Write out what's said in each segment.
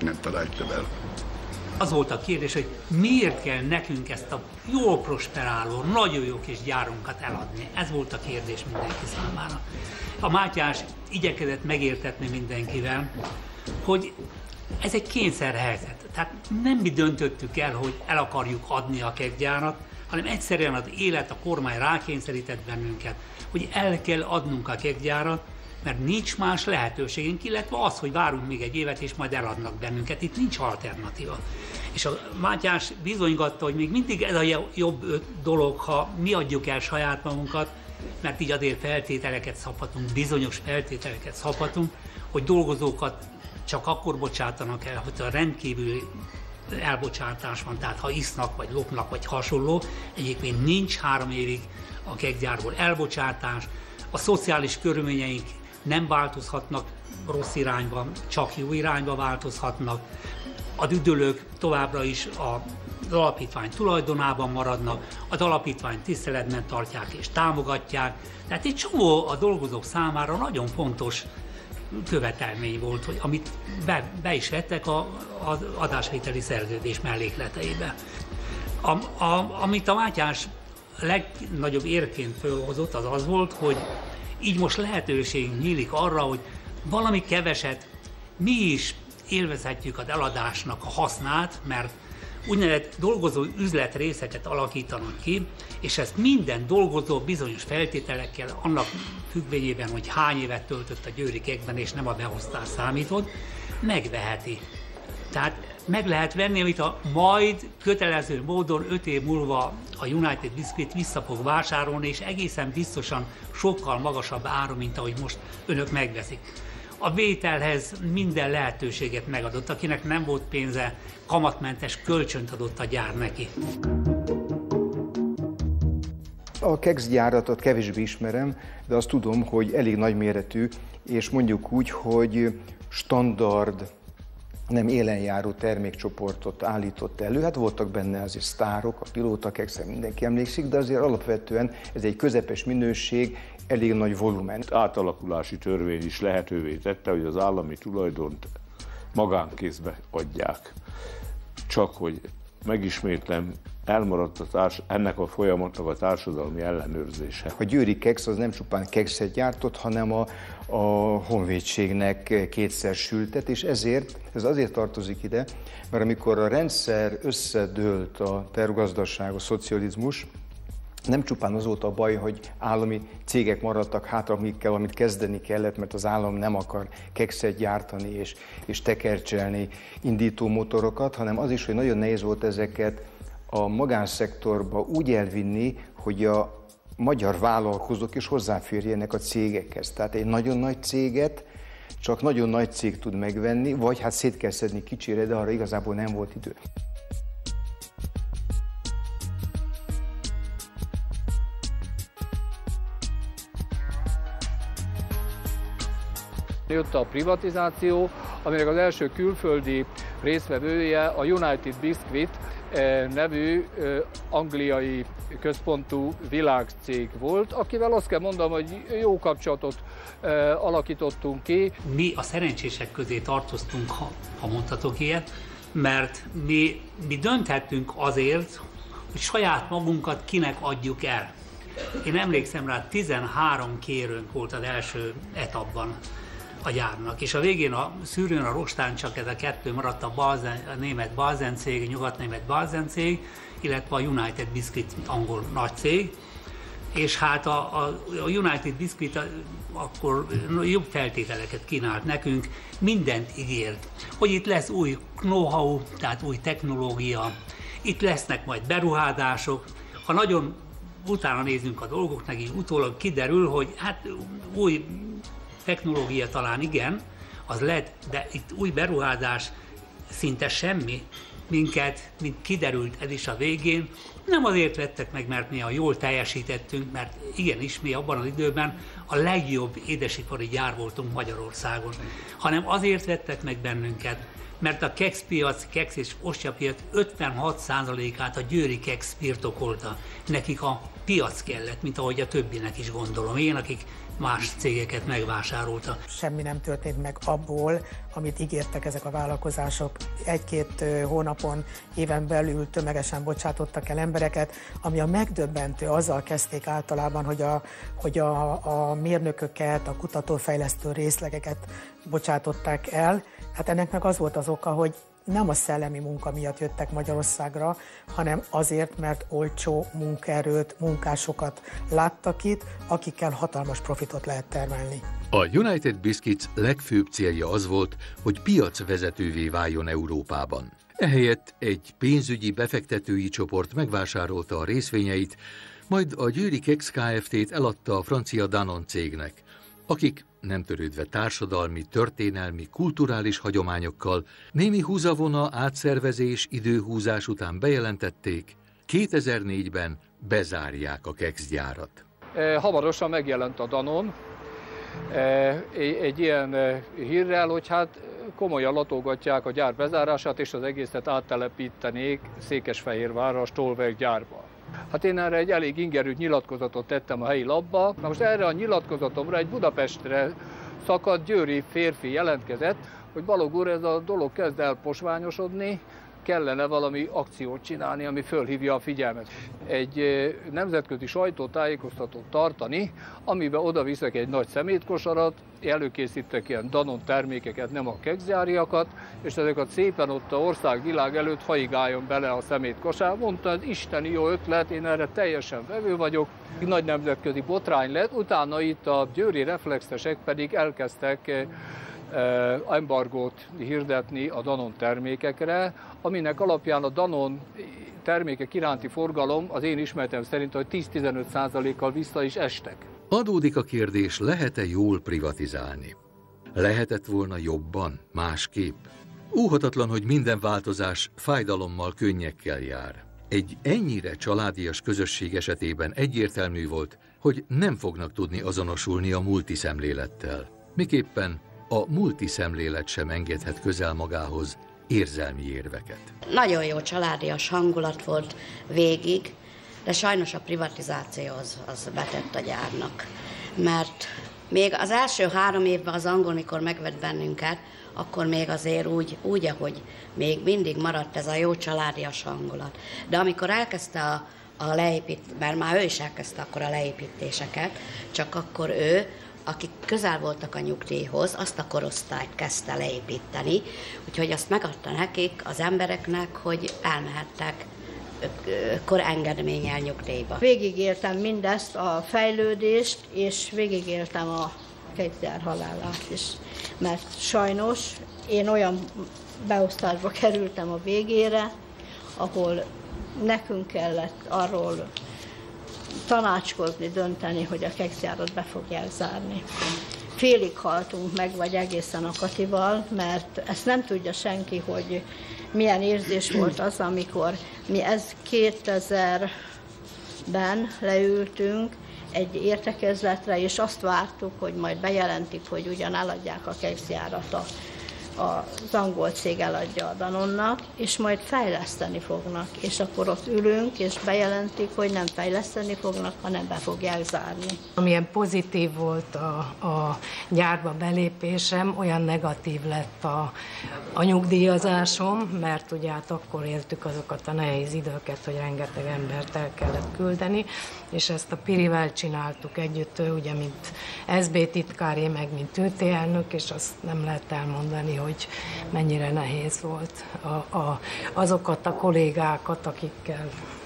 innen találtam el. Az volt a kérdés, hogy miért kell nekünk ezt a jól prosperáló, nagyon jó kis gyárunkat eladni. Ez volt a kérdés mindenki számára. A Mátyás igyekezett megértetni mindenkivel, hogy ez egy kényszerhelyzet. Tehát nem mi döntöttük el, hogy el akarjuk adni a kekszgyárat, hanem egyszerűen az élet, a kormány rákényszerített bennünket, hogy el kell adnunk a kekszgyárat, mert nincs más lehetőségünk, illetve az, hogy várunk még egy évet, és majd eladnak bennünket. Itt nincs alternatíva. És a Mátyás bizonygatta, hogy még mindig ez a jobb dolog, ha mi adjuk el saját magunkat, mert így azért feltételeket szabhatunk, bizonyos feltételeket szabhatunk, hogy dolgozókat csak akkor bocsátanak el, hogy a rendkívüli elbocsátás van, tehát ha isznak, vagy lopnak, vagy hasonló. Egyébként nincs 3 évig a kekszgyárból elbocsátás, a szociális körülményeink nem változhatnak rossz irányba, csak jó irányba változhatnak. A üdülők továbbra is az alapítvány tulajdonában maradnak, az alapítványt tiszteletben tartják és támogatják. Tehát egy csomó a dolgozók számára nagyon fontos követelmény volt, hogy amit be is vettek az adásvételi szerződés mellékleteibe. Amit a Mátyás legnagyobb érként fölhozott, az az volt, hogy így most lehetőség nyílik arra, hogy valami keveset mi is élvezhetjük az eladásnak a hasznát, mert úgynevezett dolgozó üzletrészeket alakítanak ki, és ezt minden dolgozó bizonyos feltételekkel, annak függvényében, hogy hány évet töltött a győri kekszben, és nem a beosztás számított, megveheti. Tehát meg lehet venni, amit majd kötelező módon 5 év múlva a United Biscuit vissza fog vásárolni, és egészen biztosan sokkal magasabb áron, mint ahogy most önök megveszik. A vételhez minden lehetőséget megadott, akinek nem volt pénze, kamatmentes kölcsönt adott a gyár neki. A kekszgyáratot kevésbé ismerem, de azt tudom, hogy elég nagyméretű, és mondjuk úgy, hogy standard, nem élenjáró termékcsoportot állított elő. Hát voltak benne azért sztárok, a pilótakekszre mindenki emlékszik, de azért alapvetően ez egy közepes minőség, elég nagy volumen. Átalakulási törvény is lehetővé tette, hogy az állami tulajdont magánkézbe adják. Csak hogy megismétlem, elmaradt ennek a folyamatnak a társadalmi ellenőrzése. A győri keksz az nem csupán kekszet gyártott, hanem a honvédségnek kétszer sültet, és ezért, ez azért tartozik ide, mert amikor a rendszer összedőlt, a tervgazdaság, a szocializmus, nem csupán az volt a baj, hogy állami cégek maradtak hátra, amikkel amit kezdeni kellett, mert az állam nem akar kekszet gyártani és tekercselni indítómotorokat, hanem az is, hogy nagyon nehéz volt ezeket a magánszektorba úgy elvinni, hogy a magyar vállalkozók is hozzáférjenek a cégekhez. Tehát egy nagyon nagy céget csak nagyon nagy cég tud megvenni, vagy hát szét kell szedni kicsire, de arra igazából nem volt idő. Jött a privatizáció, aminek az első külföldi résztvevője a United Biscuit nevű angliai központú világcég volt, akivel azt kell mondanom, hogy jó kapcsolatot alakítottunk ki. Mi a szerencsések közé tartoztunk, ha mondhatok ilyet, mert mi dönthettünk azért, hogy saját magunkat kinek adjuk el. Én emlékszem rá, 13 kérőnk volt az első etapban a gyárnak, és a végén a szűrőn, a rostán csak ez a 2 maradt, a német Balzen cég, a nyugat-német Balzen cég, illetve a United Biscuit, angol nagy cég, és hát a United Biscuit akkor jobb feltételeket kínált nekünk, mindent ígért, hogy itt lesz új know-how, tehát új technológia, itt lesznek majd beruházások. Ha nagyon utána nézzünk a dolgoknak, így utólag kiderül, hogy hát új technológia talán igen, az lett, de itt új beruházás szinte semmi. Minket, mint kiderült ez is a végén, nem azért vettek meg, mert mi jól teljesítettünk, mert igenis mi abban az időben a legjobb édesipari gyár voltunk Magyarországon, hanem azért vettek meg bennünket, mert a kekszpiac, keksz és ostyapiac 56%-át a győri keksz birtokolta. Nekik a piac kellett, mint ahogy a többinek is gondolom. Én, akik más cégeket megvásárolta. Semmi nem történt meg abból, amit ígértek ezek a vállalkozások. 1-2 hónapon, éven belül tömegesen bocsátottak el embereket, ami a megdöbbentő, azzal kezdték általában, hogy a mérnököket, a kutatófejlesztő részlegeket bocsátották el. Hát ennek meg az volt az oka, hogy nem a szellemi munka miatt jöttek Magyarországra, hanem azért, mert olcsó munkaerőt, munkásokat láttak itt, akikkel hatalmas profitot lehet termelni. A United Biscuits legfőbb célja az volt, hogy piacvezetővé váljon Európában. Ehelyett egy pénzügyi befektetői csoport megvásárolta a részvényeit, majd a győri Keks Kft-t eladta a francia Danone cégnek, akik nem törődve társadalmi, történelmi, kulturális hagyományokkal, némi húzavona, átszervezés, időhúzás után bejelentették, 2004-ben bezárják a kekszgyárat. Hamarosan megjelent a Danone egy ilyen hírrel, hogy hát komolyan latolgatják a gyár bezárását, és az egészet áttelepítenék Székesfehérvárra, a Stolberg gyárba. Hát én erre egy elég ingerült nyilatkozatot tettem a helyi lapba. Na most erre a nyilatkozatomra egy Budapestre szakadt győri férfi jelentkezett, hogy Balogh úr, ez a dolog kezd el posványosodni, kellene valami akciót csinálni, ami fölhívja a figyelmet. Egy nemzetközi sajtótájékoztatót tartani, amiben oda viszek egy nagy szemétkosarat, előkészítek ilyen Danone termékeket, nem a kekszgyáriakat, és ezeket szépen ott a ország-világ előtt haigáljon bele a szemétkosár. Mondta, ez isteni jó ötlet, én erre teljesen vevő vagyok. Nagy nemzetközi botrány lett, utána itt a győri reflexesek pedig elkezdtek embargót hirdetni a Danone termékekre, aminek alapján a Danone termékek iránti forgalom az én ismeretem szerint, hogy 10-15%-kal vissza is estek. Adódik a kérdés, lehet-e jól privatizálni? Lehetett volna jobban, másképp? Óhatatlan, hogy minden változás fájdalommal, könnyekkel jár. Egy ennyire családias közösség esetében egyértelmű volt, hogy nem fognak tudni azonosulni a multiszemlélettel. Miképpen a multiszemlélet sem engedhet közel magához érzelmi érveket. Nagyon jó családias hangulat volt végig, de sajnos a privatizáció az betett a gyárnak. Mert még az első 3 évben az angol, mikor megvett bennünket, akkor még azért úgy, ahogy még mindig maradt ez a jó családias hangulat. De amikor elkezdte mert már ő is elkezdte akkor a leépítéseket, csak akkor ő, akik közel voltak a nyugdíjhoz, azt a korosztályt kezdte leépíteni, úgyhogy azt megadta nekik, az embereknek, hogy elmehettek korengedménnyel nyugdíjba. Végigéltem mindezt, a fejlődést, és végigéltem a kekszgyár halálát is, mert sajnos én olyan beosztásba kerültem a végére, ahol nekünk kellett arról tanácskozni, dönteni, hogy a kekszgyárat be fogják zárni. Félig haltunk meg, vagy egészen a Katival, mert ezt nem tudja senki, hogy milyen érzés volt az, amikor mi 2000-ben leültünk egy értekezletre, és azt vártuk, hogy majd bejelentik, hogy ugyan eladják a kekszgyárat, az angol cég eladja a Danonnak, és majd fejleszteni fognak. És akkor ott ülünk, és bejelentik, hogy nem fejleszteni fognak, hanem be fogják zárni. Amilyen pozitív volt a gyárba belépésem, olyan negatív lett a nyugdíjazásom, mert ugye hát akkor éltük azokat a nehéz időket, hogy rengeteg embert el kellett küldeni, és ezt a Pirivel csináltuk együtt, ugye mint SB titkár, én meg mint ÜT elnök, és azt nem lehet elmondani, hogy mennyire nehéz volt azokat a kollégákat, akikkel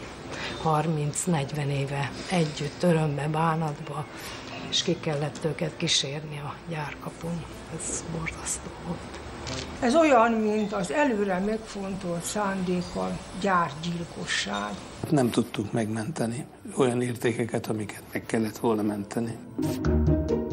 30-40 éve együtt, örömbe, bánatba, és ki kellett őket kísérni a gyárkapun. Ez borzasztó volt. Ez olyan, mint az előre megfontolt szándékkal gyárgyilkosság. Nem tudtuk megmenteni olyan értékeket, amiket meg kellett volna menteni.